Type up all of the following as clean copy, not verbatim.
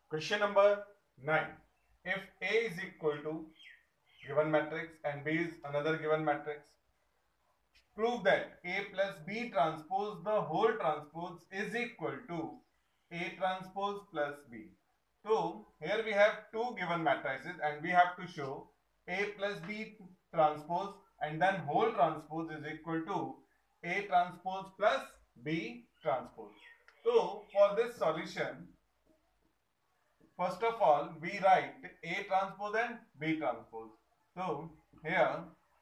Question number 9. If A is equal to given matrix and B is another given matrix, prove that A plus B transpose the whole transpose is equal to A transpose plus B. So here we have two given matrices and we have to show A plus B transpose and then whole transpose is equal to A transpose plus B transpose. So for this solution, first of all, we write A transpose and B transpose. So here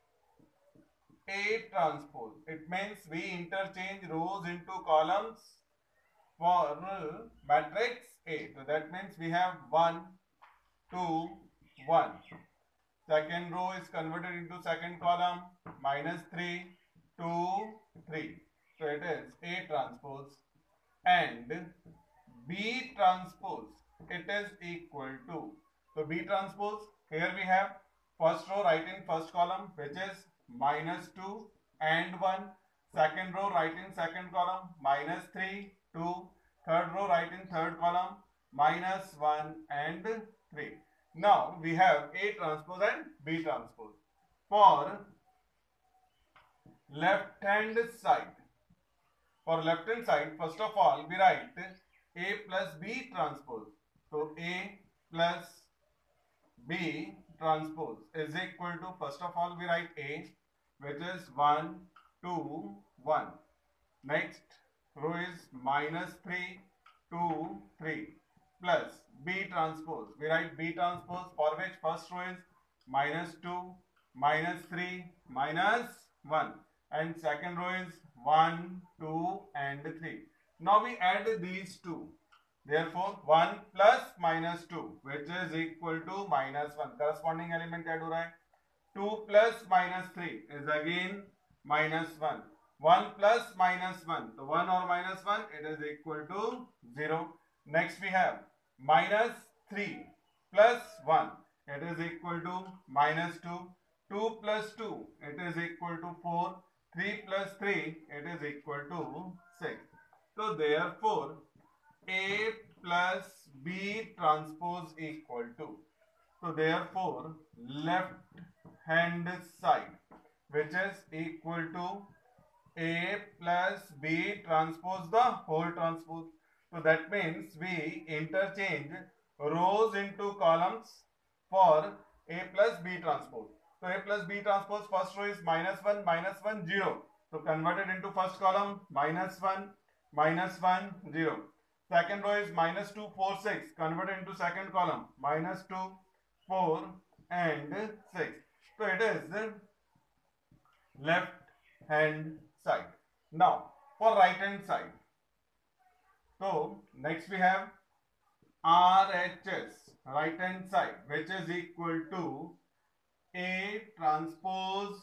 A transpose, it means we interchange rows into columns for matrix A. So that means we have 1, 2, 1. Second row is converted into second column, minus 3, 2, 3. So it is A transpose, and B transpose, it is equal to, so B transpose, here we have first row right in first column, which is minus 2 and 1. Second row right in second column, minus 3, 2. Third row right in third column, minus 1 and 3. Now we have A transpose and B transpose. For left hand side, first of all, we write A plus B transpose. So A plus B transpose is equal to, first of all, we write A, which is 1, 2, 1. Next row is minus 3, 2, 3 plus B transpose. We write B transpose, for which first row is minus 2, minus 3, minus 1. And second row is 1, 2 and 3. Now we add these two. Therefore 1 plus minus 2, which is equal to minus 1. Corresponding element add हो रहा है. 2 plus minus 3 is again minus 1. 1 plus minus 1. So 1 or minus 1, it is equal to 0. Next we have minus 3 plus 1. It is equal to minus 2. 2 plus 2, it is equal to 4. 3 plus 3, it is equal to 6. So therefore A plus B transpose equal to, so therefore left hand side, which is equal to A plus B transpose the whole transpose. So that means we interchange rows into columns for A plus B transpose. So A plus B transpose, first row is minus 1, 0. So converted into first column, minus 1, 0. Second row is minus 2, 4, 6. Converted into second column, minus 2, 4 and 6. So it is left hand side. Now for right hand side. So next we have RHS, right hand side, which is equal to A transpose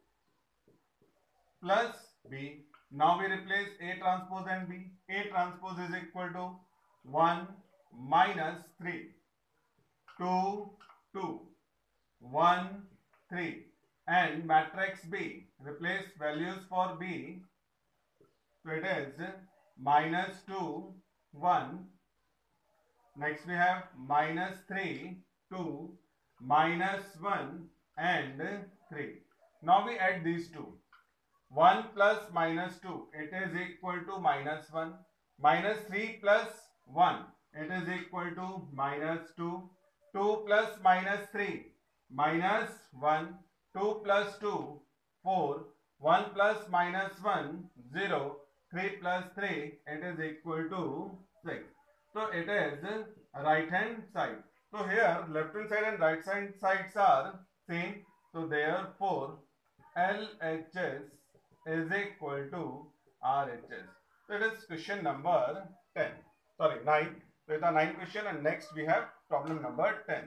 plus B. Now we replace A transpose and B. A transpose is equal to 1 minus 3, 2, 2, 1, 3. And matrix B, replace values for B. So it is minus 2, 1. Next we have minus 3, 2, minus 1 and 3. Now we add these two. 1 plus minus 2, it is equal to minus 1. Minus 3 plus 1, it is equal to minus 2. 2 plus minus 3, minus 1. 2 plus 2, 4. 1 plus minus 1, 0. 3 plus 3, it is equal to 6. So it is right hand side. So here left hand side and right hand sides are same. So therefore LHS is equal to RHS. So it is question number 10. Sorry, 9. So it is a 9 question, and next we have problem number 10.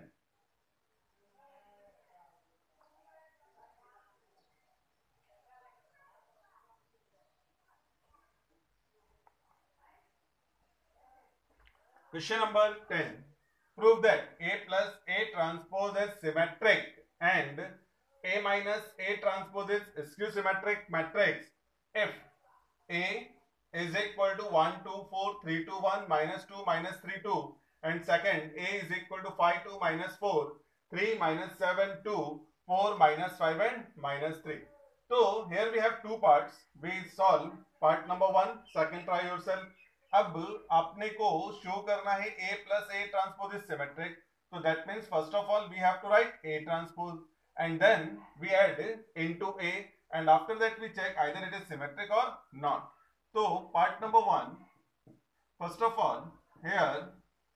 Question number 10. Prove that A plus A transpose is symmetric and A minus A transpose is skew symmetric matrix if A is equal to 1, 2, 4, 3, 2, 1, minus 2, minus 3, 2, and second A is equal to 5 2 minus 4, 3 minus 7 2, 4 minus 5 and minus 3. So here we have two parts. We solve part number 1. Second try yourself. अब आपने को show करना है A plus A transpose is symmetric. So that means first of all we have to write A transpose and then we add into A and after that we check either it is symmetric or not. So part number 1, first of all here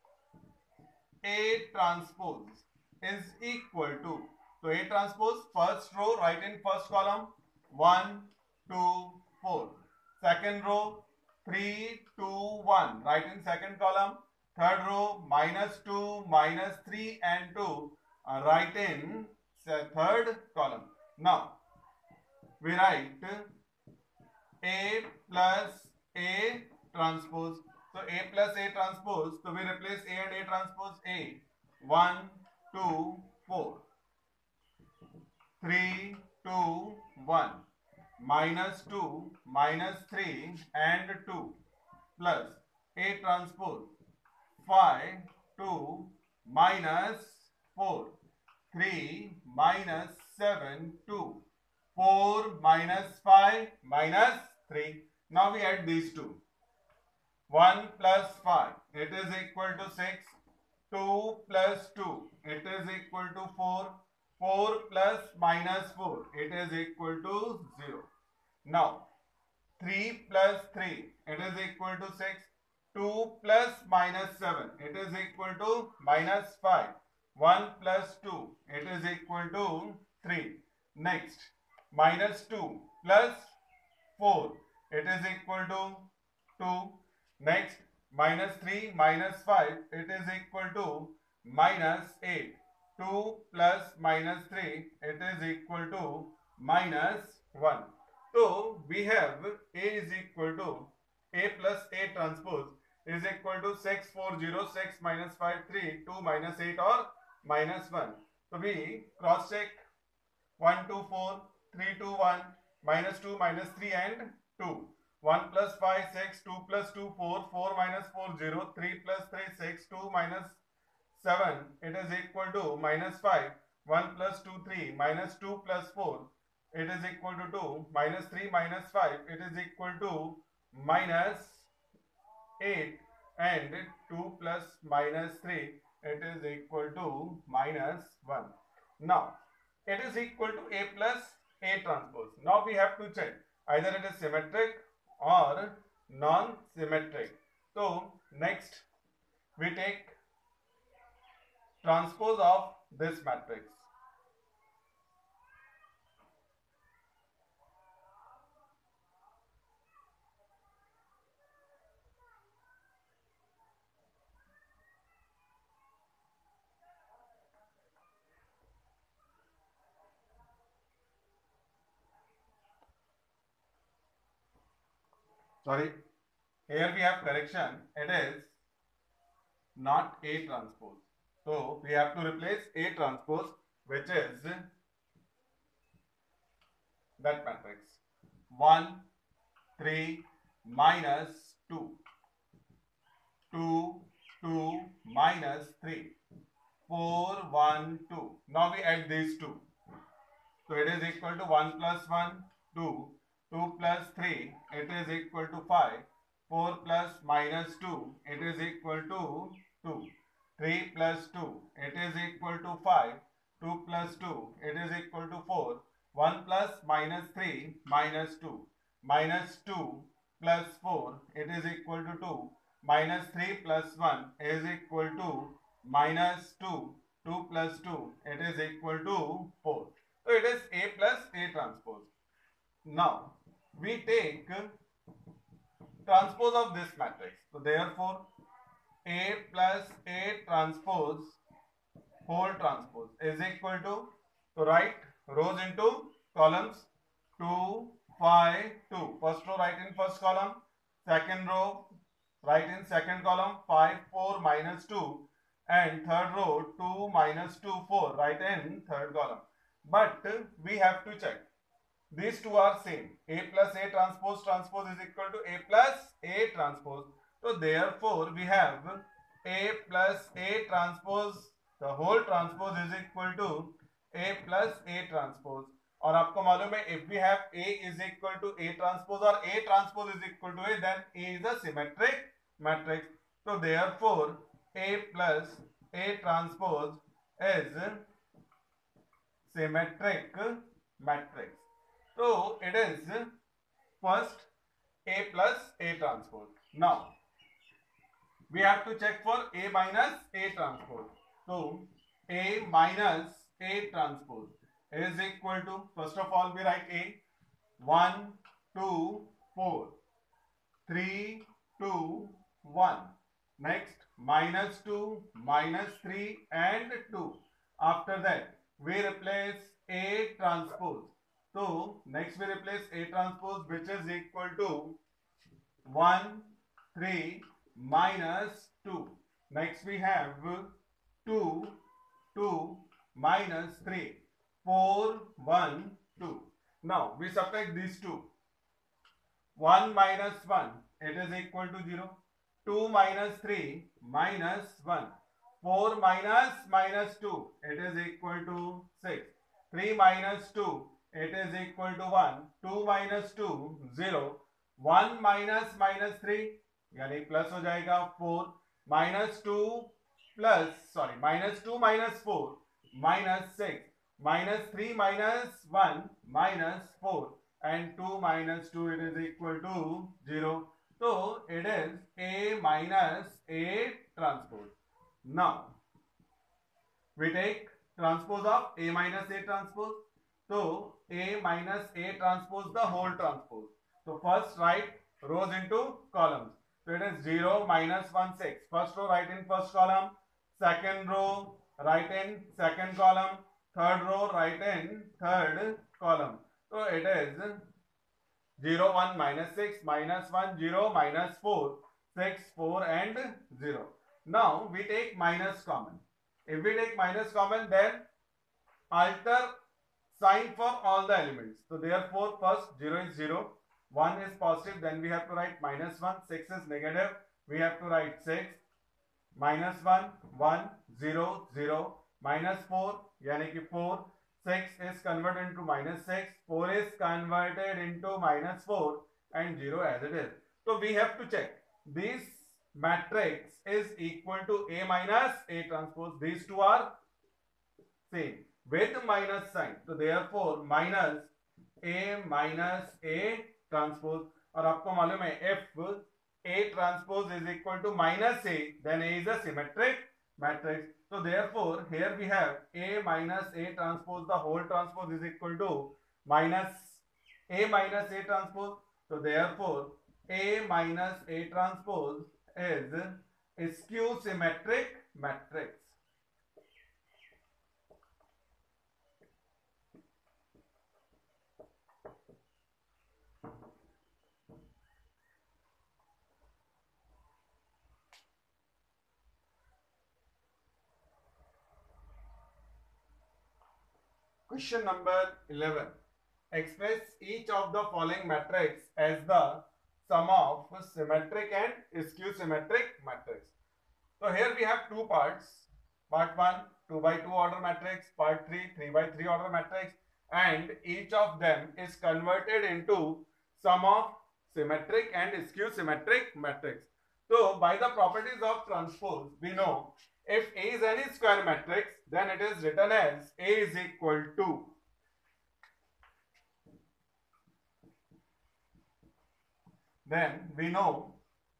A transpose is equal to, so A transpose first row write in first column 1 2 4, second row 3 2 1 write in second column, third row -2 -3 and 2 write in third column. Now we write A plus A transpose. So A plus A transpose, so we replace A and A transpose. A 1 2 4, 3 2 1, -2 -3 and 2 plus A transpose 5 2 -4, 3 -7 2, 4 -5 -3. Now we add these two. 1 plus 5, it is equal to 6. 2 plus 2, it is equal to 4. 4 plus -4, it is equal to 0. Now 3 plus 3, it is equal to 6. 2 plus -7, it is equal to -5. 1 plus 2, it is equal to 3. Next, -2 plus 4, it is equal to 2. Next, -3 -5, it is equal to -8. 2 plus -3, it is equal to -1. So we have A is equal to A plus A transpose is equal to 6 4 0 6 -5 3 2 -8 or -1. So we cross check 1 2 4 3 2 1 -2 -3 and 2. 1 plus 5 6, 2 plus 2 4, 4 minus 4 0, 3 plus 3 6, 2 minus 7, it is equal to -5. 1 plus 2 3, -2 plus 4, it is equal to 2, -3 -5, it is equal to -8 and 2 plus -3, it is equal to -1. Now it is equal to A plus A transpose. Now we have to check either it is symmetric or non-symmetric. So next we take transpose of this matrix. Sorry, here we have correction. It is not A transpose. So we have to replace A transpose, which is that matrix 1 3 -2, 2 2 -3, 4 1 2. Now we add these two. So it is equal to 1 plus 1 2, 2 plus 3, it is equal to 5. 4 plus -2, it is equal to 2. 3 plus 2, it is equal to 5. 2 plus 2, it is equal to 4. 1 plus -3 -2. -2 plus 4, it is equal to 2. -3 plus 1 is equal to -2. 2 plus 2, it is equal to 4. So it is A plus A transpose. Now we take transpose of this matrix. So therefore A plus A transpose whole transpose is equal to, so write rows into columns. 2 5 2. First row write in first column, second row write in second column 5 4 -2, and third row 2 -2 4 write in third column. But we have to check these two are same. A plus A transpose is equal to A plus A transpose. So therefore we have A plus A transpose, the whole transpose is equal to A plus A transpose. और आपको मालूम है if we have A is equal to A transpose or A transpose is equal to A, then A is a symmetric matrix. So therefore A plus A transpose is symmetric matrix. So it is first A plus A transpose. Now we have to check for A minus A transpose. So A minus A transpose is equal to, first of all we write A, 1, 2, 4, 3, 2, 1. Next minus 2, minus 3 and 2. After that we replace A transpose. So next we replace A transpose, which is equal to 1, 3 minus 2. Next we have 2, 2 minus 3. 4, 1, 2. Now we subtract these two. 1 minus 1, it is equal to 0. 2 minus 3 minus 1. 4 minus 2, it is equal to 6. 3 minus 2, it is equal to 1. 2 minus 2, 0. 1 minus 3 यानी plus हो जाएगा 4. minus 2 minus 4 minus 6 minus 3 minus 1 minus 4 and 2 minus 2, it is equal to 0. So it is A minus A transpose. Now we take transpose of A minus A transpose. So A minus A transpose, the whole transpose. So first write rows into columns. So it is 0 minus 1 6. First row write in first column. Second row write in second column. Third row write in third column. So it is 0 1 minus 6 minus 1 0 minus 4 6 4 and 0. Now we take minus common. If we take minus common, then alter sign for all the elements. So therefore first 0 is 0, 1 is positive, then we have to write minus 1, 6 is negative, we have to write 6, minus 1 1 0 0, minus 4 यानी कि 4, 6 is converted into minus 6, 4 is converted into minus 4 and 0 as it is. So we have to check this matrix is equal to A minus A transpose. These two are same with minus sign. So therefore minus A minus A transpose. और आपको मालूम है if A transpose is equal to minus A, then A is a symmetric matrix. So therefore here we have A minus A transpose, the whole transpose is equal to minus A minus A transpose. So therefore A minus A transpose is a skew symmetric matrix. Question number 11. Express each of the following matrix as the sum of symmetric and skew symmetric matrix. So here we have two parts. Part 1 2 by 2 order matrix, part 3 3 by 3 order matrix, and each of them is converted into sum of symmetric and skew symmetric matrix. So by the properties of transpose, we know if A is any square matrix, then it is written as A is equal to then we know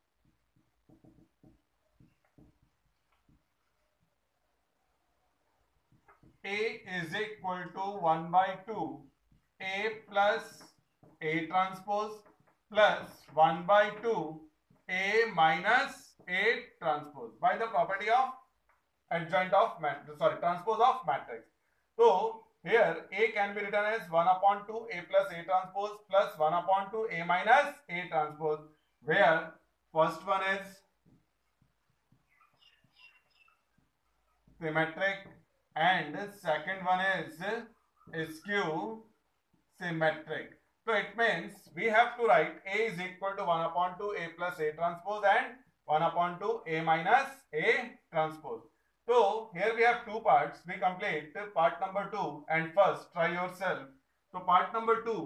A is equal to 1 by 2 A plus A transpose plus 1 by 2 A minus A transpose by the property of adjoint of transpose of matrix. So here A can be written as 1 upon 2 A plus A transpose plus 1 upon 2 A minus A transpose, where first one is symmetric and second one is skew symmetric. So it means we have to write A is equal to 1 upon 2 A plus A transpose and 1/2 A minus A transpose. So here we have two parts. We complete part number 2 and first try yourself. So part number 2,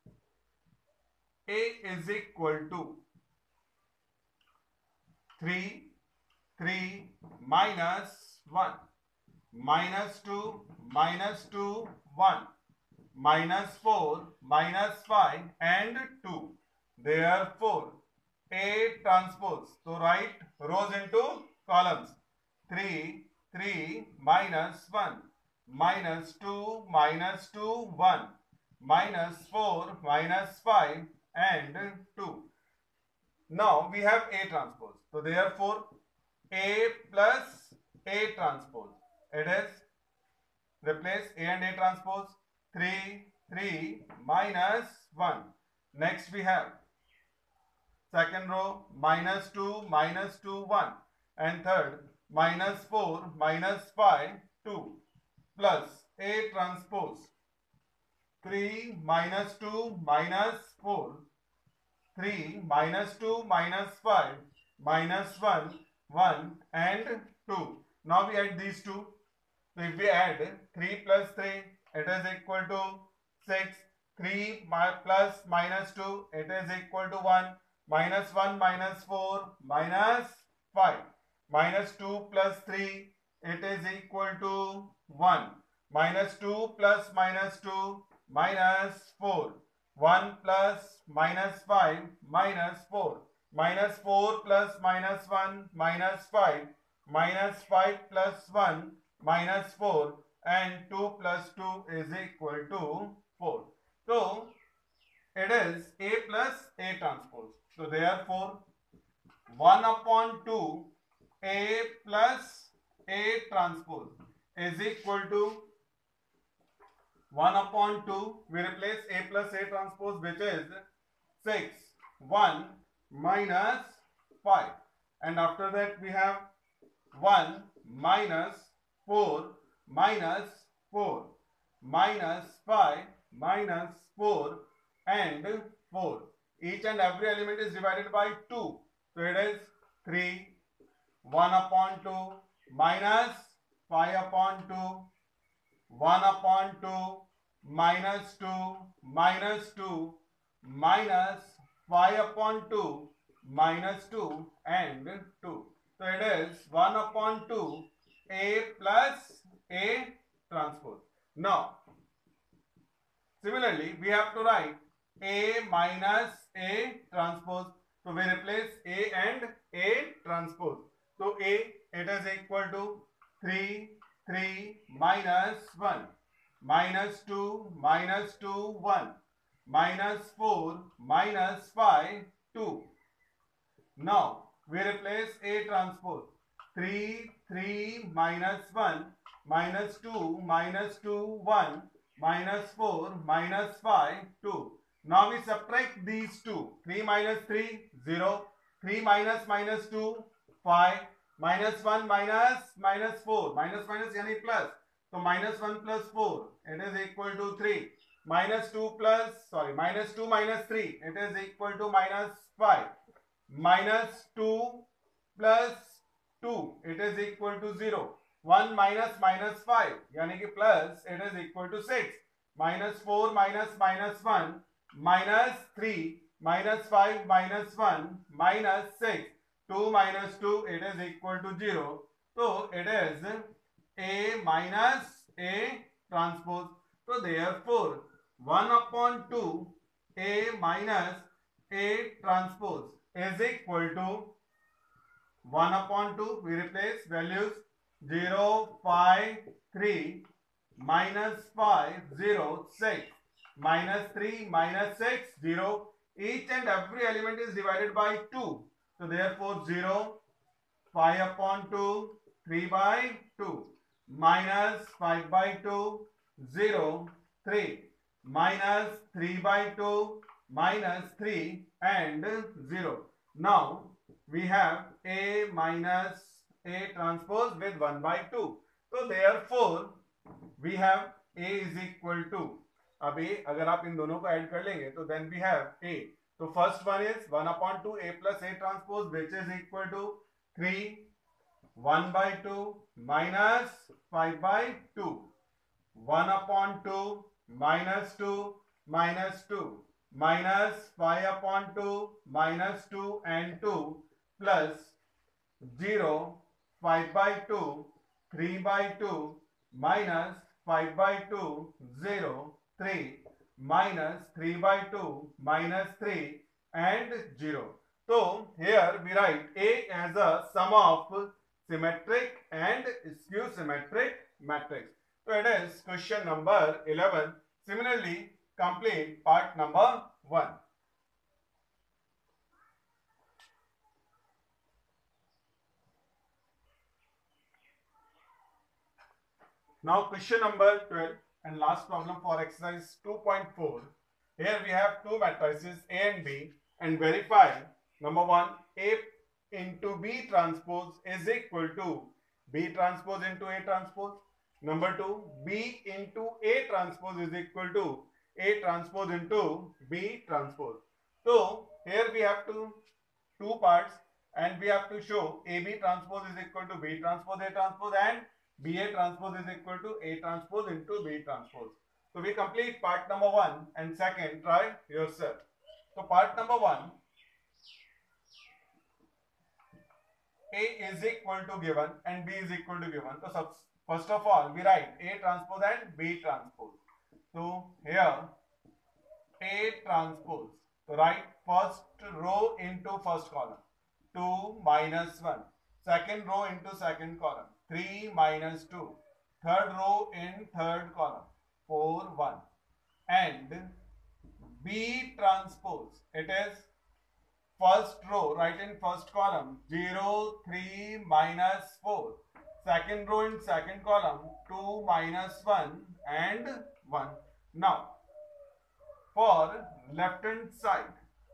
A is equal to 3 minus 1 minus 2 minus 2 1 minus 4 minus 5 and 2. Therefore A transpose. So write rows into columns. 3 minus 1 minus 2 minus 2 1 minus 4 minus 5 and 2. Now we have A transpose. So therefore A plus A transpose. It is, replace A and A transpose. 3 minus 1. Next we have second row minus 2 1 and third minus 4 minus 5 2 plus A transpose. 3 minus 2 minus 4, 3 minus 2 minus 5 minus 1 and 2. Now we add these two. So if we add 3 plus 3, it is equal to 6. 3 plus minus 2, it is equal to 1. Minus 1 minus 4 minus 5. Minus 2 plus 3, it is equal to 1. Minus 2 plus minus 2 minus 4. 1 plus minus 5 minus 4. Minus 4 plus minus 1 minus 5. Minus 5 plus 1 minus 4 and 2 plus 2 is equal to 4. So it is A plus A transpose. So therefore 1/2 A plus A transpose is equal to 1/2. We replace A plus A transpose, which is 6 1 minus 5, and after that we have 1 minus 4 minus 4 minus 5 minus 4 and 4. Each and every element is divided by 2. So it is 3 1/2 minus 5/2 1/2 minus 2 minus 2 minus 5/2 minus 2 and 2. So it is 1/2 A plus A transpose. Now similarly we have to write A minus A transpose. So we replace A and A transpose. So A, it is equal to 3 minus 1 minus 2 minus 2 1 minus 4 minus 5 2. Now we replace A transpose. 3 minus 1 minus 2 minus 2 1 minus 4 minus 5 2. Now we subtract these two. 3 minus 3 0. 3 minus minus 2 5. Minus 1 minus 4. Minus yani plus. So minus 1 plus 4, it is equal to 3. Minus 2 minus 2 minus 3, it is equal to minus 5. Minus 2 plus 2, it is equal to 0. 1 minus 5, yani ki plus, it is equal to 6. Minus 4 minus 1, minus 3, minus 5 minus 1, minus 6. 2 minus 2, it is equal to 0. So it is A minus A transpose. So therefore 1/2 A minus A transpose is equal to 1/2. We replace values 0 5 3 minus 5 0 6 minus 3 minus 6 0. Each and every element is divided by 2. So therefore 0 5/2 3/2 minus 5/2 0 3 minus 3/2 minus 3 and 0. Now we have A minus A transpose with 1/2. So therefore we have A is equal to, अभी अगर आप इन दोनों को add कर लेंगे तो then we have A So first one is 1 upon 2 A plus A transpose, which is equal to 3 1 by 2 minus 5 by 2. 1 upon 2 minus 2 minus 2 minus 5 upon 2 minus 2 and 2 plus 0 5 by 2 3 by 2 minus 5 by 2 0 3 minus 3 by 2 minus 3 and 0. So here we write A as a sum of symmetric and skew symmetric matrix. So it is question number 11. Similarly, complete part number 1. Now question number 12 and last problem for exercise 2.4. Here we have two matrices A and B and verify number 1 A into B transpose is equal to B transpose into A transpose. Number 2 B into A transpose is equal to A transpose into B transpose. So here we have two parts and we have to show AB transpose is equal to B transpose A transpose and BA transpose is equal to A transpose into B transpose. So we complete part number 1 and second try yourself. So part number 1, A is equal to given and B is equal to given. So first of all we write A transpose and B transpose. So here A transpose. So write first row into first column 2 minus 1. Second row into second column 3 minus 2. Third row in third column 4 1. And B transpose, it is first row, right in first column 0 3 minus 4. Second row in second column 2 minus 1 and 1. Now for left hand side,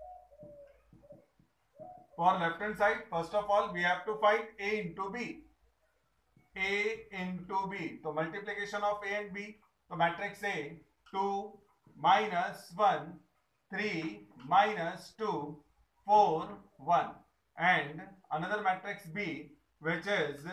first of all we have to find A into B. A into B. So multiplication of A and B. So matrix A 2 minus 1 3 minus 2 4 1 and another matrix B which is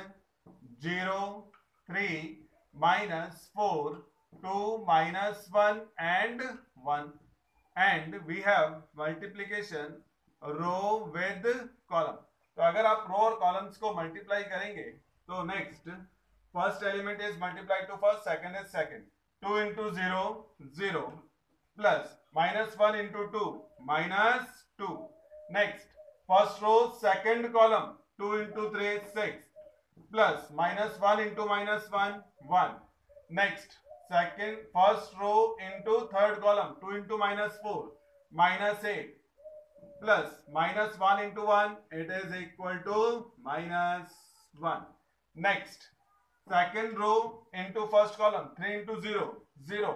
0 3 minus 4 2 minus 1 and 1 and we have multiplication row with column. तो अगर आप रो और columns को multiply करेंगे तो next first element is multiply to first, second is second. 2 into 0 0 plus minus 1 into 2 minus 2. Next first row second column 2 into 3 6 plus minus 1 into minus 1 1. Next second first row into third column 2 into minus 4 minus 8 plus minus 1 into 1, it is equal to minus 1. Next, second row into first column 3 into 0 0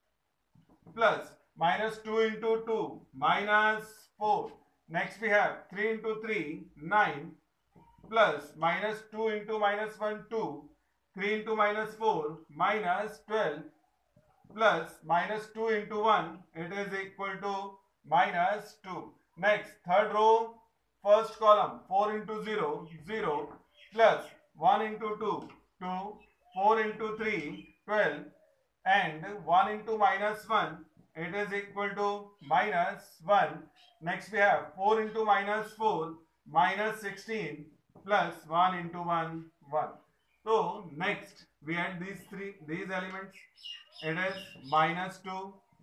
plus minus 2 into 2 minus 4. Next we have 3 into 3 9 plus minus 2 into minus 1 2, 3 into minus 4 minus 12 plus minus 2 into 1, it is equal to minus 2. Next, third row, first column 4 into 0 0 plus 1 into 2 2, 4 into 3 12 and 1 into minus 1, it is equal to minus 1. Next we have 4 into minus 4 minus 16 plus 1 into 1 1. So next we add these elements. It is minus 2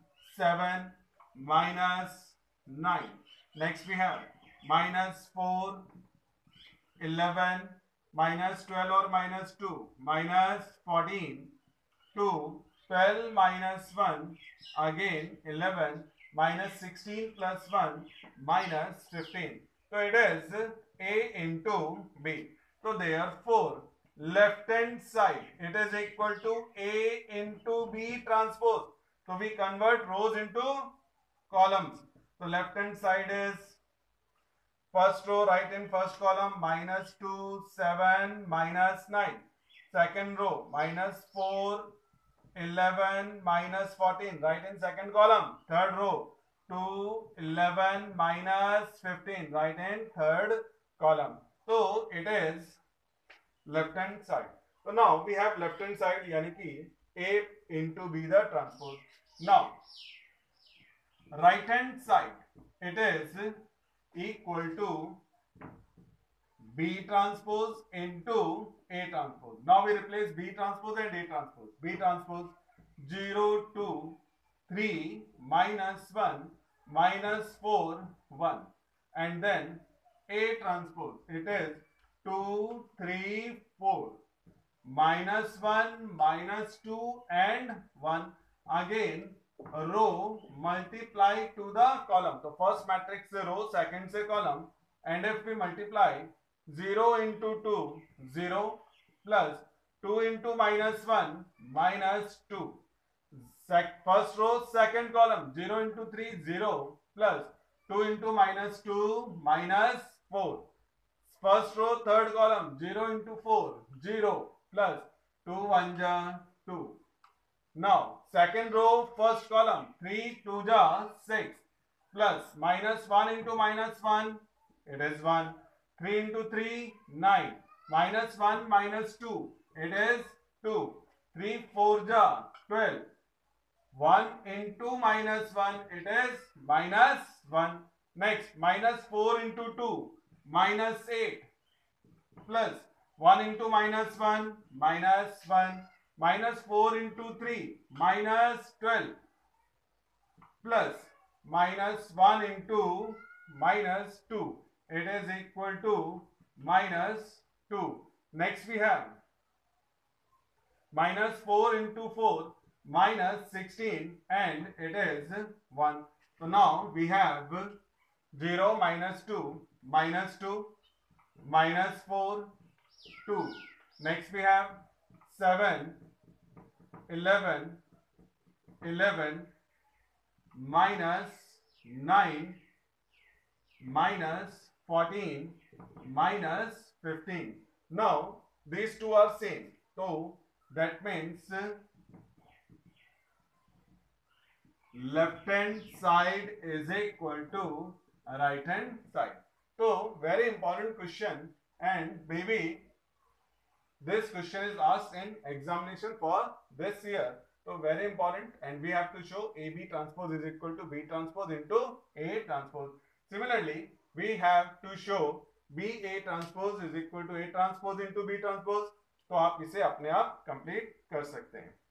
7 minus 9. Next we have minus 4 11 minus 12 or minus 2 minus 14 2 12 minus 1 again 11 minus 16 plus 1 minus 15. So it is A into B. So therefore left hand side it is equal to A into B transpose. So we convert rows into columns. So left hand side is first row right in first column minus 2 7 minus 9. Second row minus 4 11 minus 14 right in second column. Third row 2, 11 minus 15 right in third column. So it is left hand side. So now we have left hand side यानी कि A into B the transpose. Now right hand side it is equal to B transpose into A transpose. Now we replace B transpose and A transpose. B transpose 0 2 3 minus 1 minus 4 1, and then A transpose it is 2 3 4 minus 1 minus 2 and 1. Again row multiply to the column. तो first matrix से row, second से column, and if we multiply 0 into 2 0 plus 2 into minus 1 minus 2. First row second column 0 into 3 0 plus 2 into minus 2 minus 4. First row third column 0 into 4 0 plus 2 1 ja 2. Now second row first column 3 2 ja 6 plus minus 1 into minus 1 it is 1. 3 into 3 9 minus 1 minus 2 it is 2. 3 4 ja 12. 1 into minus 1 it is minus 1. Next minus 4 into 2 minus 8 plus 1 into minus 1 minus 1 minus 4 into 3 minus 12 plus minus 1 into minus 2 it is equal to minus 2. Next we have minus 4 into 4 minus 16 and it is 1. So now we have 0 minus 2 minus 2 minus 4 2. Next we have 7 11 11 minus 9 minus 14 minus 15. Now these two are same, so that means left hand side is equal to right hand side. So very important question, and maybe this question is asked in examination for this year. So very important, and we have to show AB transpose is equal to B transpose into A transpose. Similarly, we have to show BA transpose is equal to A transpose into B transpose. तो आप इसे अपने आप complete कर सकते हैं.